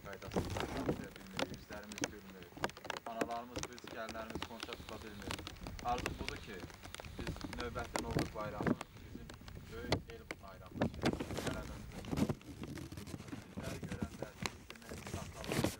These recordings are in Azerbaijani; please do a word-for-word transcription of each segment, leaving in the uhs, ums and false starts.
qaydasını saxlaya bilmir, yüzlərimiz gülmür. Analarımız, biz gəlinlərimiz konça tuta bilmir. Arzum budur ki, biz növbəti Novruz bayramı bizim böyük el bayramımız. Sizləri görəndə bizim saxlalarımız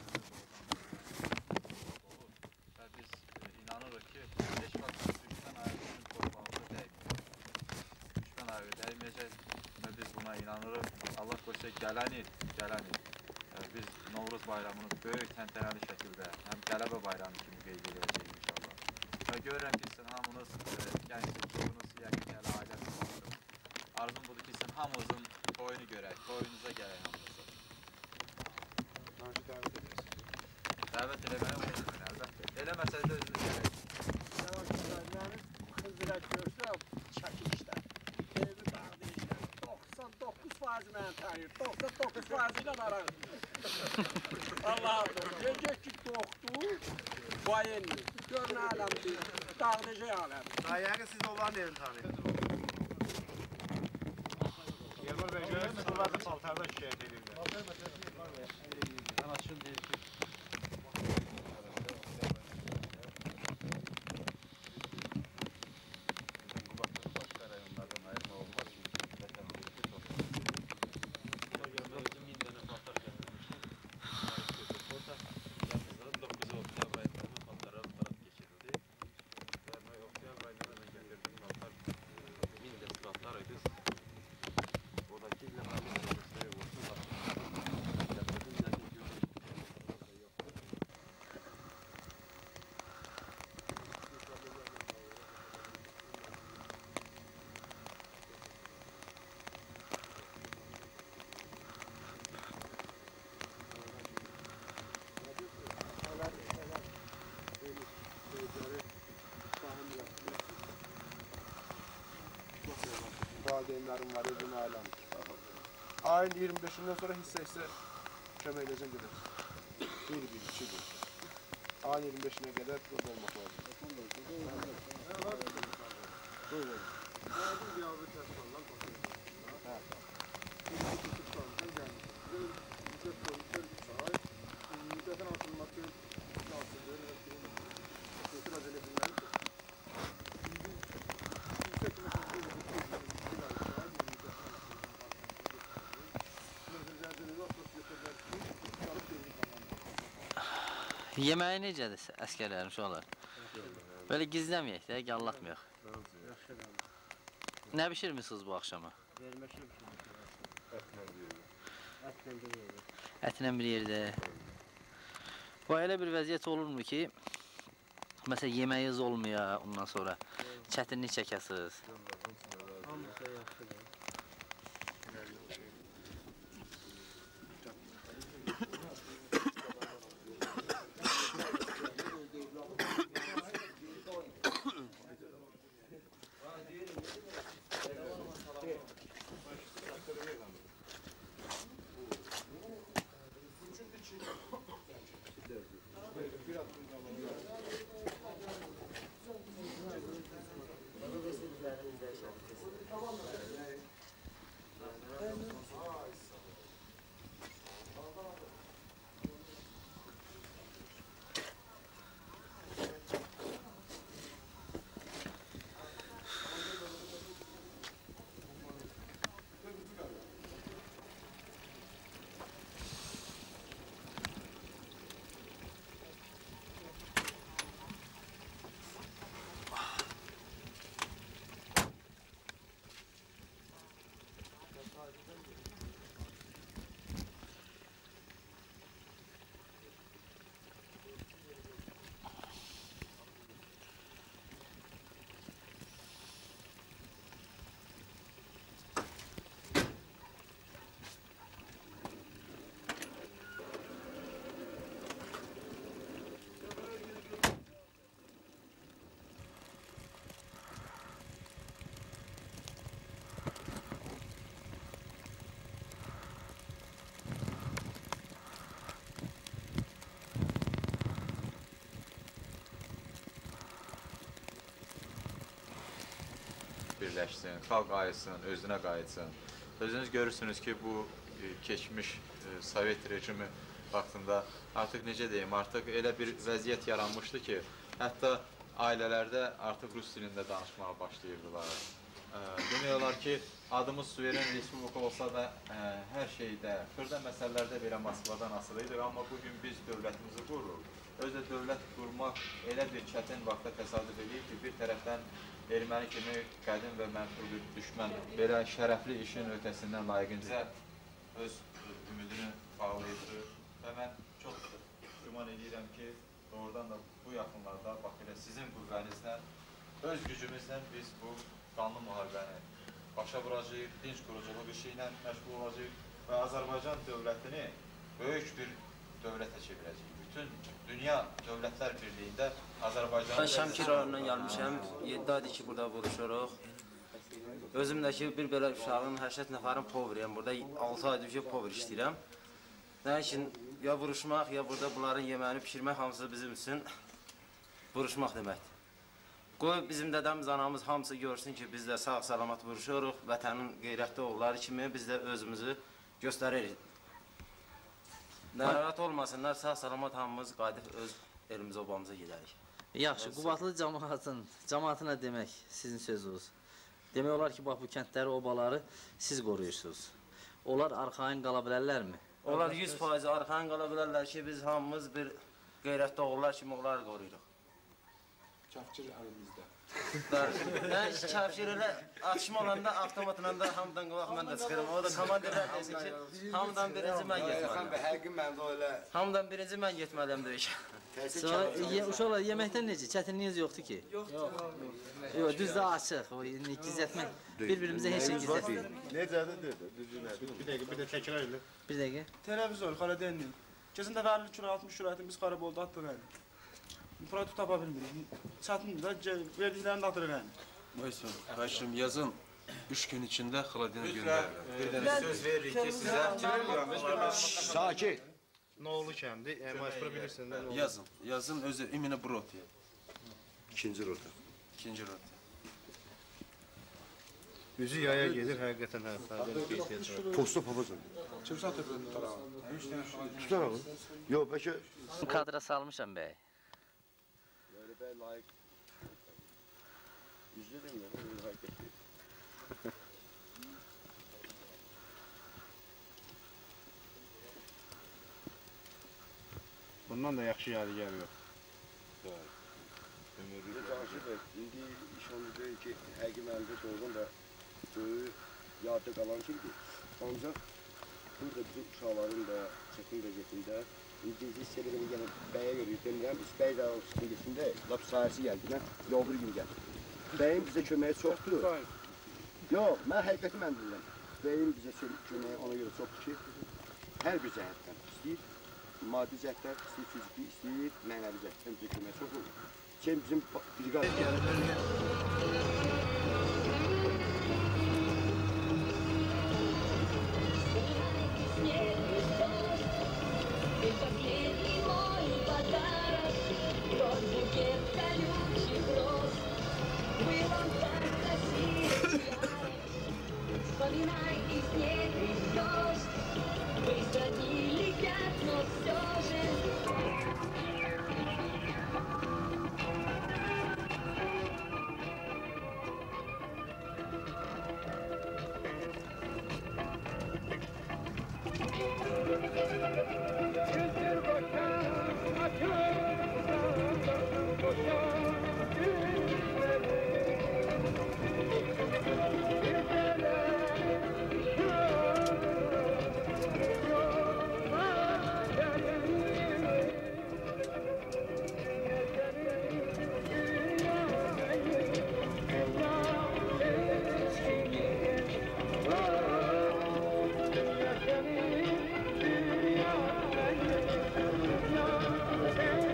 olur. Və biz inanırıq ki, heç vaxt düşmən ayağının torpağımıza dəyməyəcək. Düşmən ayağı dəyməyəcək və biz buna inanırıq. Allah qoysa gələn il, gələn il biz Novruz bayramını böyük təntənəli şəkildə həm qələbə bayramı kimi qeyd edəcəyik inşallah. Və görürəm ki, sizin hamınız gəncsiniz, çoxunuz yəqin ki, hələ ailəsi vardır. Arzum budur ki, sizin hamınızın toyunu görək, toyunuza gələk hamınızı. Hangi dəvət edirsiniz? Dəvət eləməyə olursun, əlbəttə. Eləməsəz də özünüz gələk. Dəvət edilənlərin Xızdıra görsə, çəkilişlər, evi bağlı işlər, doxsan doqquz faiz mənə tanıyır, doxsan doqquz faiz ilə araq. Allah'ım, gecək ki doğdu, bayenli, görünə aləmdir, dağdəcək aləm. Yəqin siz onların evini tanıyırdınız. Yılmaz Bey, görürsünüz, bunlar da paltarda şikayət edirlər. Ben açın deyir ki, Başqa rayonlardan ayırma olmaz. min dənə paltar gətirmişdim. doqquz oktyabr ayında paltara aparat geçirildi. Və oktyabr ayında mən gətirdim paltar min dəst paltar idi. Oradakı ilə mənim sözləri olsun. Gətirdim, lakin görürüm. Valideynlərim var, özüm ailəm. Ayın iyirmi beşindən sonra hissə-hissə kömək edəcəm gedər. Bir, bir, iki gün. Ayın iyirmi beşinə qədər burada olmaq lazım. Buyurun. Yardım bir avı təsmandan baxıyoruz. Hə. İki tutandan gəlmiş. Müddət boyunca üç ay. Müddətin atılması lazımdır. Götür acele edilməlidir. Yeməyi necədir əskərlərim uşaqlar? Böyle gizləməyək də, anlatmayaq. Nə bişirmişsiniz bu axşama? Ətlə bir yerdə. Bu elə bir vəziyyət olurmu ki, məsələn yeməyiniz olmuyor, ondan sonra çətinlik çəkəsiniz. Hamısı yaxşıdır. birləşsin, xalq ayılsın, özünə qayıtsın. Özünüz görürsünüz ki, bu keçmiş Sovet rejimi vaxtında artıq necə deyim, artıq elə bir vəziyyət yaranmışdı ki, hətta ailələrdə artıq rus dilində danışmağa başlayırdılar. Ə, demək olar ki, adımız suveren respublika olsa da ə, hər şeydə, xırda məsələlərdə belə Moskvadan asılıydık, amma bugün biz dövlətimizi qururuq. Özdə dövlət qurmaq elə bir çətin vaxtda təsadüf edir ki, bir tərəfdən erməni kimi qədim və mənfur bir düşmən belə şərəfli işin ötəsindən layiqincə öz ümidini bağlayıcı və mən çox güman edirəm ki, doğrudan da bu yaxınlarda bax elə sizin qüvvənizlə, öz gücümüzlə biz bu qanlı müharibəni başa vuracağıq, dinc quruculuq işi ilə məşğul olacağıq və Azərbaycan dövlətini böyük bir dövlətə çevirəcəyik. Bütün dünya dövlətlər birliyində Azərbaycanı... Ben Şəmkir rayonundan gəlmişəm, yeddi aydır ki, burada vuruşuruq. Özümdəki bir belə uşağın, həşət nəfərin povriyəm, burada altı aydır ki, povr işləyirəm. Nə üçün ya vuruşmaq, ya burada bunların yeməyini pişirmək hamısı bizim üçün vuruşmaq deməkdir. Qoy bizim dədəmiz, anamız hamısı görsün ki, biz də sağ-salamat vuruşuruq, vətənin qeyrətli oğulları kimi biz də özümüzü göstəririk. Narahat olmasınlar, sağ-salamat hamımız qayıdıb öz elimiz obamıza gedərik. Yaxşı, Qubadlı cəmaatın, cəmaatına demək sizin sözünüz. Demək olar ki, bax bu kəndləri, obaları siz qoruyursunuz. Onlar arxayın qala bilərlərmi? Onlar yüz faiz arxayın qala bilərlər ki, biz hamımız bir qeyrətli oğullar kimi onları qoruyuruq. Kafçır əlimizdə. Mən kafşir elə atışma olanda avtomatla da hamıdan qovaq mən də çıxıram. O da komandirlər desin ki, hamıdan birinci mən getməliyim. Həqiqin məndə elə Hamıdan birinci mən getməliyim döyüşə. Sonra ye, uşaqlar yeməkdən necə? Çətinliyiniz yoxdur ki? Yox. Yox, düz də açıq. O gizlətmək, bir-birimizə heç şey gizlətmək. necədir dedi, düzünədir. Bir dəqiqə, bir də təkrar elə. Bir dəqiqə. Televizor, xaladenlik. Keçən dəfə əlli kilo, altmış kiloyatın biz Qarabolda atdıq yəni. Produkt tapa bilmirik. Çətindir də, verdiklərini də atırıq yəni. Baysun, Haşim yazın üç gün içinde Xaladin'e gönderirler. Bir dənə söz veririk ki, sizə Sakit. Noğlu kəndi, yəni Maçpura bilirsən də. Noğlu. Yazın, yazın özü imine brot ya. İkinci rota. İkinci rot. Üzü yaya gedir, həqiqətən hə, fərqən qeyfiyyət var. Posta papazın. Kim satır bunu tarağı? Tutar alın. Yox, bəlkə Kadra salmışam bəy. böyle bəy layiq. İzlədim ya, böyle layiq etdi. Bundan da yaxşı yadigar yox. Bir de Cansız Bey, indi iş onu deyil ki, həkim əldə doğrudan da böyük yadda qalan kimdir. Ancaq burada bizim uşaqların da çətin vəziyyətində indi biz sebebi gəlib bəyə görürük demirəm, biz bəy də sıkıntısında lap sahəsi gəldilə, yol bir gün gəlir. Bəyin bizə köməyi çoxdur. Yox, mən həqiqəti mən deyirəm. Bəyin bizə köməyi ona görə çoxdur ki, hər bir cəhətdən istəyir, maddi cəhətdən, istəyir fiziki, istəyir mənəvi cəhətdən bizə köməyi çox olur. Kim bizim briqad Вспоминай и снег и дождь, быстро дни летят, но все же. Thank you.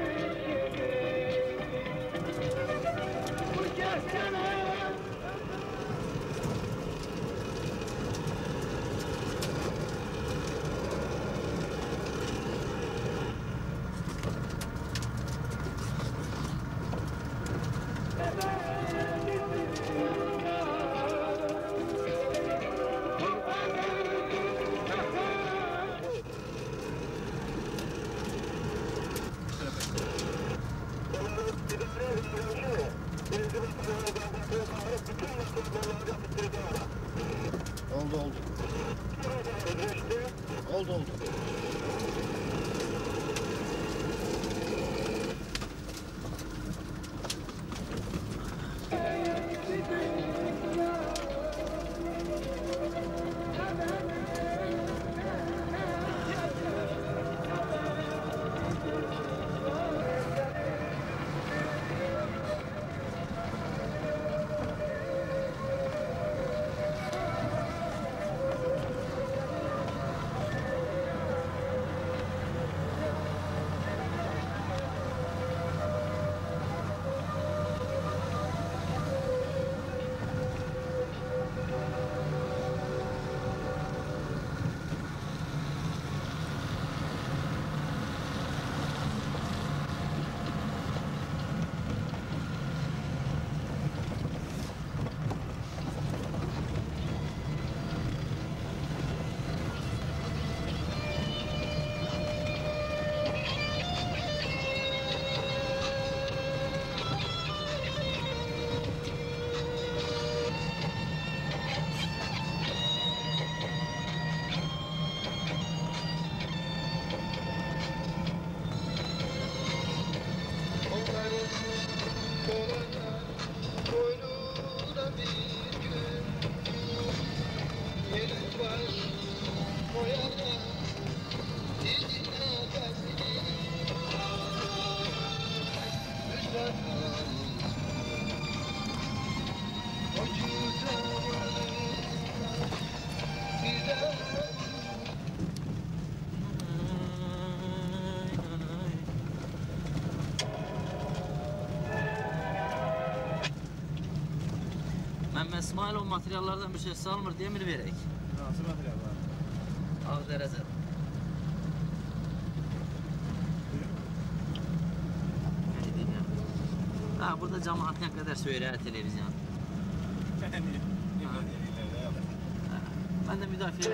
Oldu oldu. Oldu oldu. Məmmə İsmailov materiallardan bir şey salmır diye mi verək? Nasıl material var? Ağ dərəcə. Ne diyeyim? Ha, burada cemaat ne kadar söyler televizyon. Ben de müdafiye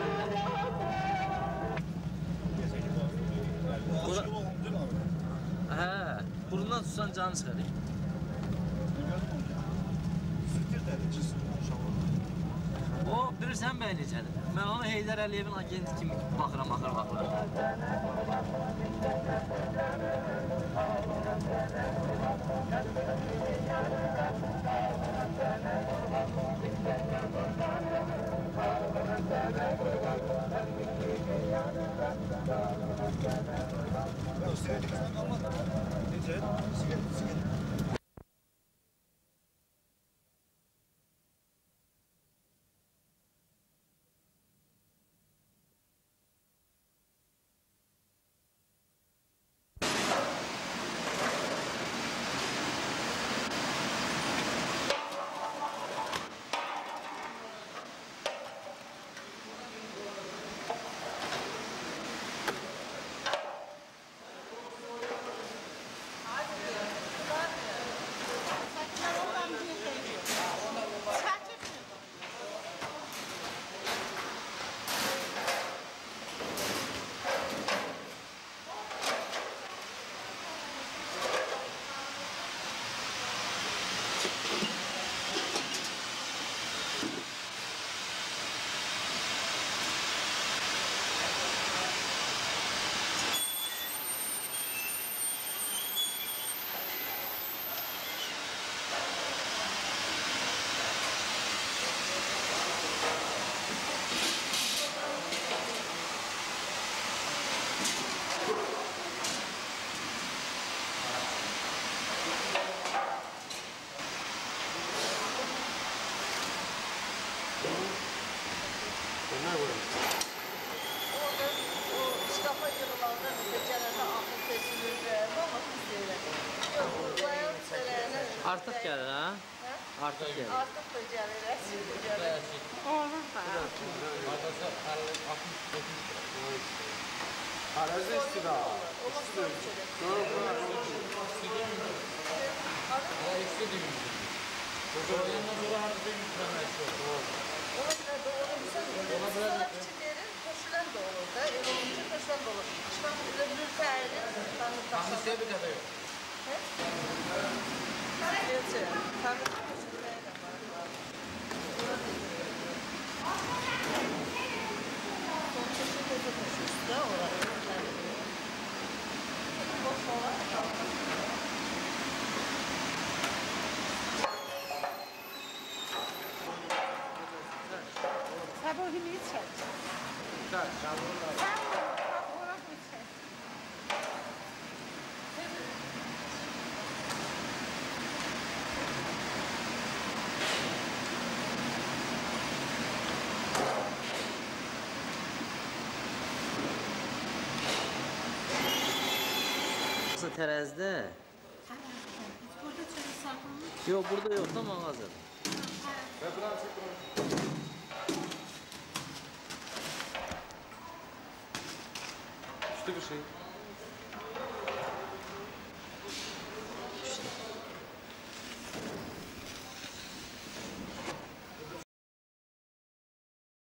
Bura... He, burundan tutsan canı çıkarıyor. O bilirsən bəy necədir? Mən onu Heydər Əliyevin agenti kimi baxıram, axır baxıram. Artıq gəlir, ha? Artıq gəlir. Artıq da gəlir, əsir də gəlir. Olur da. Arəzi istida. Ola soru çörək. Yox, yox. Ona görə də onu bizə sonra kiçiklərin köşülən də olur da, elə olunca köşülən də olur. Çıxan lülfəyinin tanrı taşır. Hamısı bir dəfə yox. Hə? Elçə. Nasıl terazide? Burada çözü saklanmış. Yok burada yok da mağazada. Üstü bir şey.